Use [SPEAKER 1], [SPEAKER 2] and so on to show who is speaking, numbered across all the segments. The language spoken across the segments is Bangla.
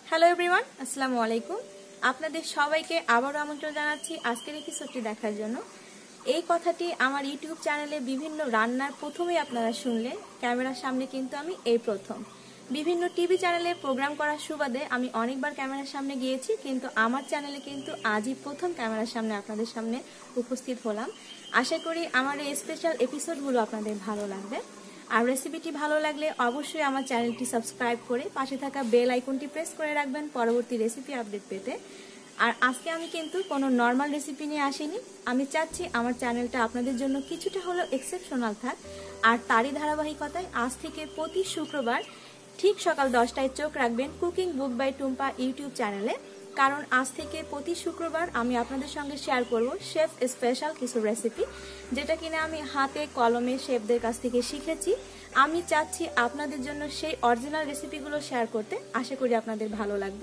[SPEAKER 1] হ্যালো এভরিওয়ান, আসসালামু আলাইকুম। আপনাদের সবাইকে আবারও আমন্ত্রণ জানাচ্ছি আজকের এপিসোডটি দেখার জন্য। এই কথাটি আমার ইউটিউব চ্যানেলে বিভিন্ন রান্নার প্রথমেই আপনারা শুনলে, ক্যামেরার সামনে কিন্তু আমি এই প্রথম। বিভিন্ন টিভি চ্যানেলে প্রোগ্রাম করার সুবাদে আমি অনেকবার ক্যামেরার সামনে গিয়েছি, কিন্তু আমার চ্যানেলে কিন্তু আজই প্রথম ক্যামেরার সামনে আপনাদের সামনে উপস্থিত হলাম। আশা করি আমার এই স্পেশাল এপিসোডগুলো আপনাদের ভালো লাগবে। আর রেসিপিটি ভালো লাগলে অবশ্যই আমার চ্যানেলটি সাবস্ক্রাইব করে পাশে থাকা বেল আইকনটি প্রেস করে রাখবেন পরবর্তী রেসিপি আপডেট পেতে। আর আজকে আমি কিন্তু কোনো নর্মাল রেসিপি নিয়ে আসিনি। আমি চাচ্ছি আমার চ্যানেলটা আপনাদের জন্য কিছুটা হলেও এক্সেপশনাল থাক। আর তারই ধারাবাহিকতায় আজ থেকে প্রতি শুক্রবার ঠিক সকাল 10টায় চোখ রাখবেন cooking book by Tumpa YouTube চ্যানেলে। কারণ আজ থেকে প্রতি শুক্রবার আমি আপনাদের সঙ্গে শেয়ার করব শেফ স্পেশাল কিছু রেসিপি, যেটা কিনা আমি হাতে কলমে শেফদের কাছ থেকে শিখেছি। আমি চাচ্ছি আপনাদের জন্য সেই অরিজিনাল রেসিপিগুলো শেয়ার করতে। আশা করি আপনাদের ভালো লাগবে।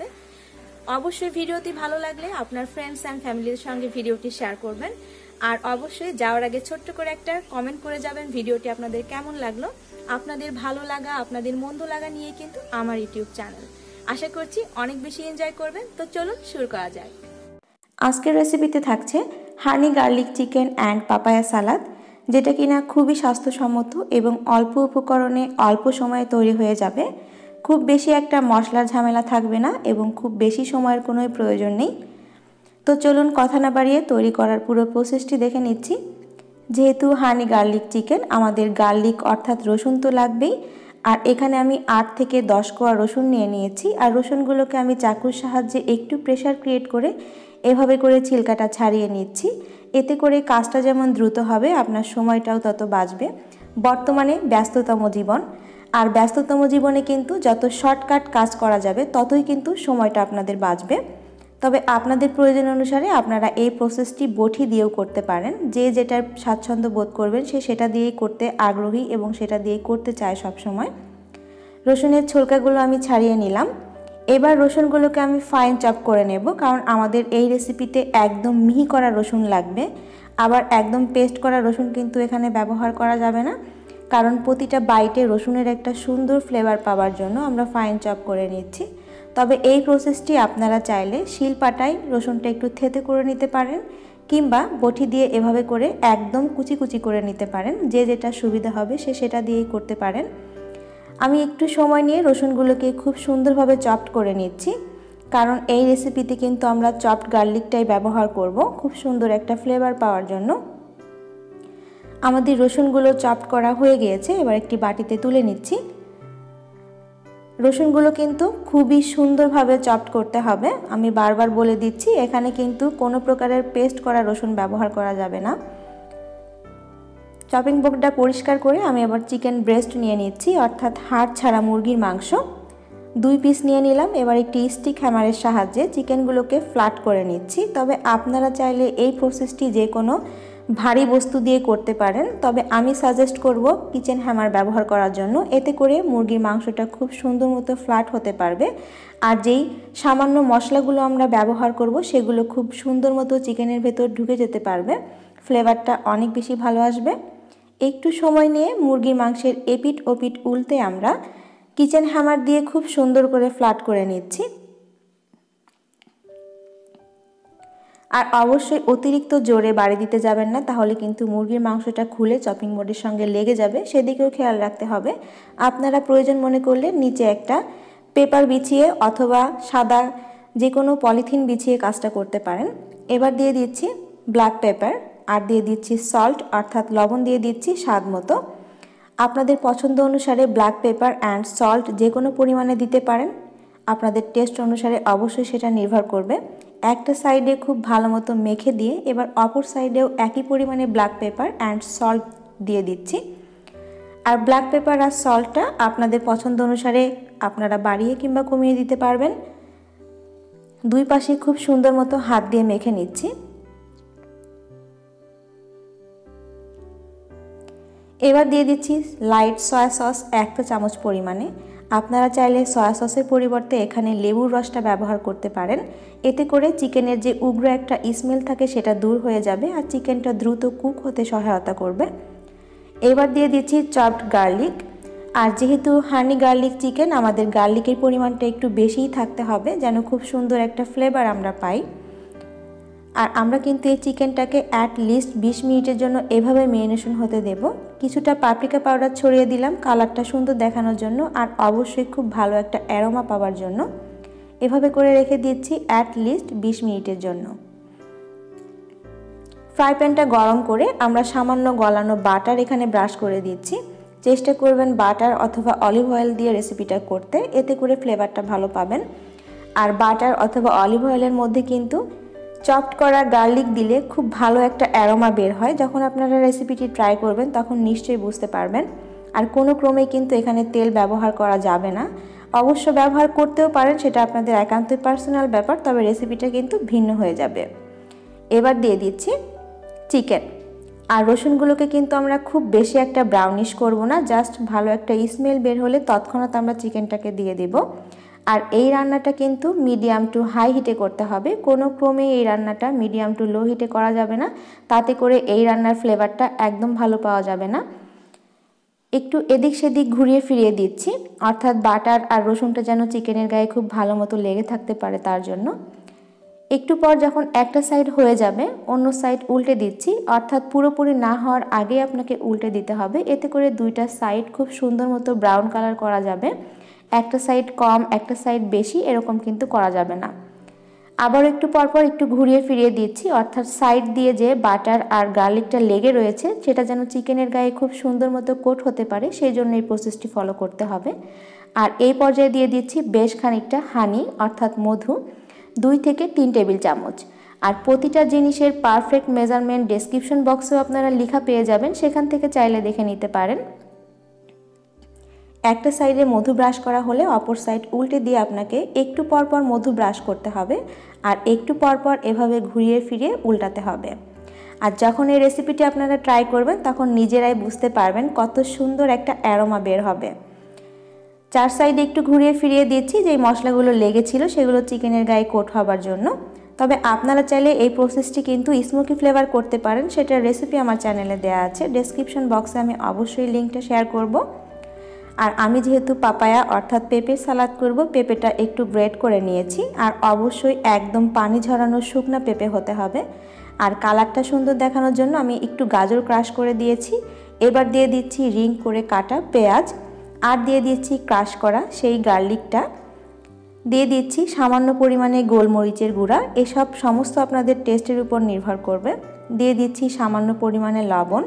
[SPEAKER 1] অবশ্যই ভিডিওটি ভালো লাগলে আপনার ফ্রেন্ডস অ্যান্ড ফ্যামিলির সঙ্গে ভিডিওটি শেয়ার করবেন। আর অবশ্যই যাওয়ার আগে ছোট্ট করে একটা কমেন্ট করে যাবেন ভিডিওটি আপনাদের কেমন লাগলো। আপনাদের ভালো লাগা, আপনাদের মন্দ লাগা নিয়ে কিন্তু আমার ইউটিউব চ্যানেল। আশা করছি অনেক বেশি এনজয় করবেন। তো চলুন শুরু করা যায়।
[SPEAKER 2] আজকের রেসিপিতে থাকছে honey garlic chicken and papaya salad, যেটা কিনা খুবই স্বাস্থ্যসম্মত এবং অল্প উপকরণে অল্প সময়ে তৈরি হয়ে যাবে। খুব বেশি একটা মশলার ঝামেলা থাকবে না এবং খুব বেশি সময়ের কোনো প্রয়োজন নেই। তো চলুন কথা না বাড়িয়ে তৈরি করার পুরো প্রসেসটি দেখে নিচ্ছি। যেহেতু হানি গার্লিক চিকেন, আমাদের গার্লিক অর্থাৎ রসুন তো লাগবেই। আর এখানে আমি 8 থেকে 10 কোয়া রসুন নিয়ে নিয়েছি। আর রসুনগুলোকে আমি চাকুর সাহায্যে একটু প্রেশার ক্রিয়েট করে এভাবে করে ছিলকাটা ছাড়িয়ে নিচ্ছি। এতে করে কাজটা যেমন দ্রুত হবে, আপনার সময়টাও তত বাঁচবে। বর্তমানে ব্যস্ততম জীবন, আর ব্যস্ততম জীবনে কিন্তু যত শর্টকাট কাজ করা যাবে ততই কিন্তু সময়টা আপনাদের বাঁচবে। তবে আপনাদের প্রয়োজন অনুসারে আপনারা এই প্রসেসটি বটি দিয়েও করতে পারেন। যে যেটার স্বাচ্ছন্দ্য বোধ করবেন সে সেটা দিয়েই করতে আগ্রহী এবং সেটা দিয়েই করতে চায় সবসময়। রসুনের ছোলকাগুলো আমি ছাড়িয়ে নিলাম। এবার রসুনগুলোকে আমি ফাইন চপ করে নেব, কারণ আমাদের এই রেসিপিতে একদম মিহি করা রসুন লাগবে। আবার একদম পেস্ট করা রসুন কিন্তু এখানে ব্যবহার করা যাবে না, কারণ প্রতিটা বাইটে রসুনের একটা সুন্দর ফ্লেভার পাওয়ার জন্য আমরা ফাইন চপ করে নিচ্ছি। তবে এই প্রসেসটি আপনারা চাইলে শিলপাটায় রসুনটা একটু থেতে করে নিতে পারেন, কিংবা বটি দিয়ে এভাবে করে একদম কুচি কুচি করে নিতে পারেন। যে যেটা সুবিধা হবে সে সেটা দিয়েই করতে পারেন। আমি একটু সময় নিয়ে রসুনগুলোকে খুব সুন্দরভাবে চপড করে নিচ্ছি, কারণ এই রেসিপিতে কিন্তু আমরা চপড গার্লিকটাই ব্যবহার করব খুব সুন্দর একটা ফ্লেভার পাওয়ার জন্য। আমাদের রসুনগুলো চপড করা হয়ে গিয়েছে, এবার একটি বাটিতে তুলে নিচ্ছি। রসুনগুলো কিন্তু খুবই সুন্দরভাবে চপড করতে হবে। আমি বারবার বলে দিচ্ছি, এখানে কিন্তু কোনো প্রকারের পেস্ট করা রসুন ব্যবহার করা যাবে না। চপিং বোর্ডটা পরিষ্কার করে আমি আবার চিকেন ব্রেস্ট নিয়ে নিচ্ছি, অর্থাৎ হাড় ছাড়া মুরগির মাংস 2 পিস নিয়ে নিলাম। এবার একটি স্টিক হ্যামারের সাহায্যে চিকেনগুলোকে ফ্ল্যাট করে নিচ্ছি। তবে আপনারা চাইলে এই প্রসেসটি যে কোনো ভারী বস্তু দিয়ে করতে পারেন, তবে আমি সাজেস্ট করব কিচেন হ্যামার ব্যবহার করার জন্য। এতে করে মুরগির মাংসটা খুব সুন্দর মতো ফ্ল্যাট হতে পারবে। আর যেই সামান্য মশলাগুলো আমরা ব্যবহার করব সেগুলো খুব সুন্দর মতো চিকেনের ভেতর ঢুকে যেতে পারবে, ফ্লেভারটা অনেক বেশি ভালো আসবে। একটু সময় নিয়ে মুরগির মাংসের এপিট ওপিট উল্টে আমরা কিচেন হ্যামার দিয়ে খুব সুন্দর করে ফ্ল্যাট করে নিচ্ছি। আর অবশ্যই অতিরিক্ত জোরে বাড়ি দিতে যাবেন না, তাহলে কিন্তু মুরগির মাংসটা খুলে চপিং বোর্ডের সঙ্গে লেগে যাবে, সেদিকেও খেয়াল রাখতে হবে। আপনারা প্রয়োজন মনে করলে নিচে একটা পেপার বিছিয়ে অথবা সাদা যে কোনো পলিথিন বিছিয়ে কাজটা করতে পারেন। এবার দিয়ে দিচ্ছি ব্ল্যাক পেপার, আর দিয়ে দিচ্ছি সল্ট অর্থাৎ লবণ দিয়ে দিচ্ছি স্বাদ মতো। আপনাদের পছন্দ অনুসারে ব্ল্যাক পেপার অ্যান্ড সল্ট যে কোনো পরিমাণে দিতে পারেন, আপনাদের টেস্ট অনুসারে অবশ্যই সেটা নির্ভর করবে। একটা সাইডে খুব ভালো মতো মেখে দিয়ে এবার অপর সাইডেও একই পরিমাণে ব্ল্যাক পেপার অ্যান্ড সল্ট দিয়ে দিচ্ছি। আর ব্ল্যাক পেপার আর সল্টটা আপনাদের পছন্দ অনুসারে আপনারা বাড়িয়ে কিংবা কমিয়ে দিতে পারবেন। 2 পাশে খুব সুন্দর মতো হাত দিয়ে মেখে নিচ্ছি। এবার দিয়ে দিচ্ছি লাইট সয়া সস 1 চামচ পরিমাণে। আপনারা চাইলে সয়া সসের পরিবর্তে এখানে লেবুর রসটা ব্যবহার করতে পারেন। এতে করে চিকেনের যে উগ্র একটা স্মেল থাকে সেটা দূর হয়ে যাবে আর চিকেনটা দ্রুত কুক হতে সহায়তা করবে। এবার দিয়ে দিচ্ছি চপড গার্লিক। আর যেহেতু হানি গার্লিক চিকেন, আমাদের গার্লিকের পরিমাণটা একটু বেশিই থাকতে হবে যেন খুব সুন্দর একটা ফ্লেভার আমরা পাই। আর আমরা কিন্তু এই চিকেনটাকে অ্যাট লিস্ট 20 মিনিটের জন্য এভাবে ম্যারিনেশন হতে দেব। কিছুটা পাপরিকা পাউডার ছড়িয়ে দিলাম কালারটা সুন্দর দেখানোর জন্য, আর অবশ্যই খুব ভালো একটা অ্যারোমা পাওয়ার জন্য। এভাবে করে রেখে দিচ্ছি অ্যাট লিস্ট 20 মিনিটের জন্য। ফ্রাই প্যানটা গরম করে আমরা সামান্য গলানো বাটার এখানে ব্রাশ করে দিচ্ছি। চেষ্টা করবেন বাটার অথবা অলিভ অয়েল দিয়ে রেসিপিটা করতে, এতে করে ফ্লেভারটা ভালো পাবেন। আর বাটার অথবা অলিভ অয়েলের মধ্যে কিন্তু চপড করা গার্লিক দিলে খুব ভালো একটা অ্যারোমা বের হয়। যখন আপনারা রেসিপিটি ট্রাই করবেন তখন নিশ্চয়ই বুঝতে পারবেন। আর কোনো ক্রমেই কিন্তু এখানে তেল ব্যবহার করা যাবে না। অবশ্য ব্যবহার করতেও পারেন, সেটা আপনাদের একান্তই পার্সোনাল ব্যাপার, তবে রেসিপিটা কিন্তু ভিন্ন হয়ে যাবে। এবার দিয়ে দিচ্ছি চিকেন। আর রসুনগুলোকে কিন্তু আমরা খুব বেশি একটা ব্রাউনিশ করব না, জাস্ট ভালো একটা স্মেল বের হলে তৎক্ষণাৎ আমরা চিকেনটাকে দিয়ে দেব। আর এই রান্নাটা কিন্তু মিডিয়াম টু হাই হিটে করতে হবে, কোনো ক্রমে এই রান্নাটা মিডিয়াম টু লো হিটে করা যাবে না, তাতে করে এই রান্নার ফ্লেভারটা একদম ভালো পাওয়া যাবে না। একটু এদিক সেদিক ঘুরিয়ে ফিরিয়ে দিচ্ছি, অর্থাৎ বাটার আর রসুনটা যেন চিকেনের গায়ে খুব ভালো মতো লেগে থাকতে পারে তার জন্য। একটু পর যখন একটা সাইড হয়ে যাবে অন্য সাইড উল্টে দিচ্ছি, অর্থাৎ পুরোপুরি না হওয়ার আগে আপনাকে উল্টে দিতে হবে, এতে করে দুইটা সাইড খুব সুন্দর মতো ব্রাউন কালার করা যাবে। একটা সাইড কম একটা সাইড বেশি এরকম কিন্তু করা যাবে না। আবার একটু পরপর একটু ঘুরিয়ে ফিরিয়ে দিচ্ছি, অর্থাৎ সাইড দিয়ে যে বাটার আর গার্লিকটা লেগে রয়েছে সেটা যেন চিকেনের গায়ে খুব সুন্দর মতো কোট হতে পারে, সেই জন্য এই প্রসেসটি ফলো করতে হবে। আর এই পর্যায়ে দিয়ে দিচ্ছি বেশ খানিকটা হানি অর্থাৎ মধু, 2 থেকে 3 টেবিল চামচ। আর প্রতিটা জিনিসের পারফেক্ট মেজারমেন্ট ডেসক্রিপশন বক্সেও আপনারা লেখা পেয়ে যাবেন, সেখান থেকে চাইলে দেখে নিতে পারেন। একটা সাইডে মধু ব্রাশ করা হলে অপর সাইড উল্টে দিয়ে আপনাকে একটু পরপর মধু ব্রাশ করতে হবে, আর একটু পরপর এভাবে ঘুরিয়ে ফিরিয়ে উল্টাতে হবে। আর যখন এই রেসিপিটি আপনারা ট্রাই করবেন তখন নিজেরাই বুঝতে পারবেন কত সুন্দর একটা অ্যারোমা বের হবে। 4 সাইডে একটু ঘুরিয়ে ফিরিয়ে দিচ্ছি, যেই মশলাগুলো লেগেছিল সেগুলো চিকেনের গায়ে কোট হবার জন্য। তবে আপনারা চাইলে এই প্রসেসটি কিন্তু স্মোকি ফ্লেভার করতে পারেন, সেটার রেসিপি আমার চ্যানেলে দেওয়া আছে, ডেসক্রিপশন বক্সে আমি অবশ্যই লিঙ্কটা শেয়ার করব। আর আমি যেহেতু পাপায়া অর্থাৎ পেঁপের সালাদ করব, পেঁপেটা একটু গ্রেট করে নিয়েছি, আর অবশ্যই একদম পানি ঝরানো শুকনা পেঁপে হতে হবে। আর কালারটা সুন্দর দেখানোর জন্য আমি একটু গাজর ক্রাশ করে দিয়েছি। এবার দিয়ে দিচ্ছি রিং করে কাটা পেঁয়াজ, আর দিয়ে দিচ্ছি ক্রাশ করা সেই গার্লিকটা, দিয়ে দিচ্ছি সামান্য পরিমাণে গোলমরিচের গুঁড়া, এসব সমস্ত আপনাদের টেস্টের উপর নির্ভর করবে। দিয়ে দিচ্ছি সামান্য পরিমাণে লবণ,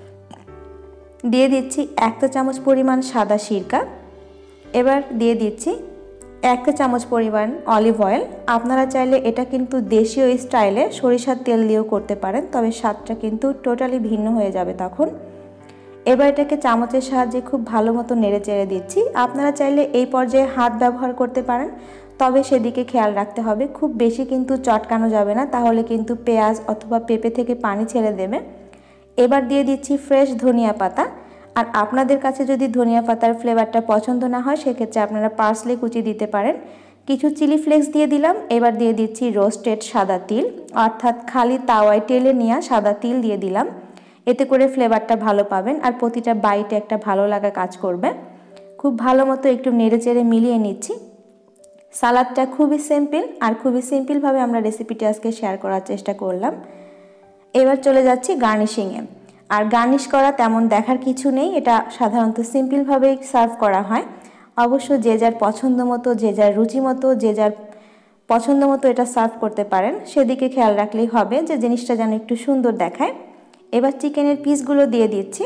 [SPEAKER 2] দিয়ে দিচ্ছি 1 চামচ পরিমাণ সাদা সিরকা। এবার দিয়ে দিচ্ছি 1 চামচ পরিমাণ অলিভ অয়েল। আপনারা চাইলে এটা কিন্তু দেশীয় স্টাইলে সরিষার তেল দিয়েও করতে পারেন, তবে স্বাদটা কিন্তু টোটালি ভিন্ন হয়ে যাবে তখন। এবার এটাকে চামচের সাহায্যে খুব ভালো মতো নেড়ে চেড়ে দিচ্ছি। আপনারা চাইলে এই পর্যায়ে হাত ব্যবহার করতে পারেন, তবে সেদিকে খেয়াল রাখতে হবে খুব বেশি কিন্তু চটকানো যাবে না, তাহলে কিন্তু পেঁয়াজ অথবা পেঁপে থেকে পানি ছেড়ে দেবে। এবার দিয়ে দিচ্ছি ফ্রেশ ধনিয়া পাতা, আর আপনাদের কাছে যদি ধনিয়া পাতার ফ্লেভারটা পছন্দ না হয় সেক্ষেত্রে আপনারা পার্সলে কুচি দিতে পারেন। কিছু চিলি ফ্লেক্স দিয়ে দিলাম। এবার দিয়ে দিচ্ছি রোস্টেড সাদা তিল, অর্থাৎ খালি তাওয়ায় টেলে নেওয়া সাদা তিল দিয়ে দিলাম, এতে করে ফ্লেভারটা ভালো পাবেন আর প্রতিটা বাইটে একটা ভালো লাগা কাজ করবে। খুব ভালো মতো একটু নেড়ে চেড়ে মিলিয়ে নিচ্ছি। সালাদটা খুবই সিম্পল, আর খুবই সিম্পলভাবে আমরা রেসিপিটি আজকে শেয়ার করার চেষ্টা করলাম। এবার চলে যাচ্ছি গার্নিশিংয়ে। আর গার্নিশ করা তেমন দেখার কিছু নেই, এটা সাধারণত সিম্পলভাবেই সার্ভ করা হয়। অবশ্য যে যার পছন্দ মতো, যে যার রুচি মতো, যে যার পছন্দ মতো এটা সার্ভ করতে পারেন, সেদিকে খেয়াল রাখলেই হবে যে জিনিসটা যেন একটু সুন্দর দেখায়। এবার চিকেনের পিসগুলো দিয়ে দিচ্ছি।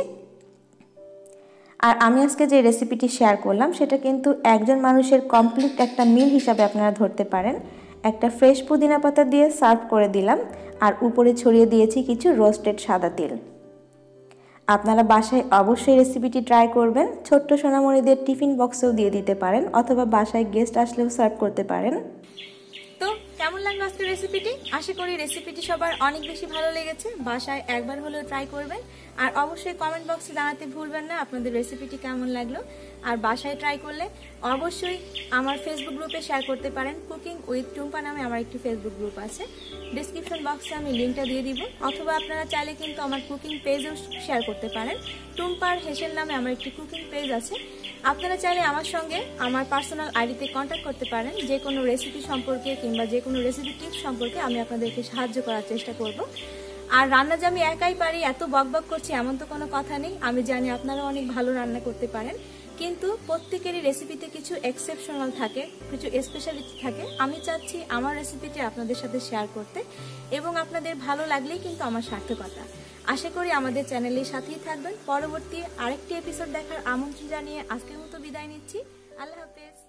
[SPEAKER 2] আর আমি আজকে যে রেসিপিটি শেয়ার করলাম সেটা কিন্তু একজন মানুষের কমপ্লিট একটা মিল হিসাবে আপনারা ধরতে পারেন। একটা ফ্রেশ পুদিনা পাতা দিয়ে সার্ভ করে দিলাম, আর উপরে ছড়িয়ে দিয়েছি কিছু রোস্টেড সাদা তিল। আপনারা বাসায় অবশ্যই রেসিপিটি ট্রাই করবেন। ছোট্ট সোনামণিদের টিফিন বক্সেও দিয়ে দিতে পারেন, অথবা বাসায় গেস্ট আসলেও সার্ভ করতে পারেন।
[SPEAKER 1] তো কেমন লাগলো আজকের রেসিপিটি? আশা করি রেসিপিটি সবার অনেক বেশি ভালো লেগেছে। বাসায় একবার হলেও ট্রাই করবেন, আর অবশ্যই কমেন্ট বক্সে জানাতে ভুলবেন না আপনাদের রেসিপিটি কেমন লাগলো। আর বাসায় ট্রাই করলে অবশ্যই আমার ফেসবুক গ্রুপে শেয়ার করতে পারেন। কুকিং উইথ টুম্পা নামে আমার একটি ফেসবুক গ্রুপ আছে, ডিসক্রিপশন বক্সে আমি লিঙ্কটা দিয়ে দিব, অথবা আপনারা চাইলে কিন্তু আমার কুকিং পেজেও শেয়ার করতে পারেন। টুম্পার হেসেল নামে আমার একটি কুকিং পেজ আছে, আপনারা চাইলে আমার সঙ্গে আমার পার্সোনাল আইডিতে কন্ট্যাক্ট করতে পারেন। যে কোনো রেসিপি সম্পর্কে কিংবা যে কোনো রেসিপি টিপস সম্পর্কে আমি আপনাদেরকে সাহায্য করার চেষ্টা করব। আর রান্না যে আমি একাই পারি, এত বকবক করছি এমন তো কোনো কথা নেই। আমি জানি আপনারা অনেক ভালো রান্না করতে পারেন, কিন্তু প্রত্যেকেরই রেসিপিতে কিছু এক্সেপশনাল থাকে, কিছু স্পেশালিটি থাকে। আমি চাচ্ছি আমার রেসিপিটি আপনাদের সাথে শেয়ার করতে, এবং আপনাদের ভালো লাগলেই কিন্তু আমার সার্থকতা। আশা করি আমাদের চ্যানেলের সাথেই থাকবেন। পরবর্তী আরেকটি এপিসোড দেখার আমন্ত্রণ জানিয়ে আজকের মতো বিদায় নিচ্ছি। আল্লাহ হাফেজ।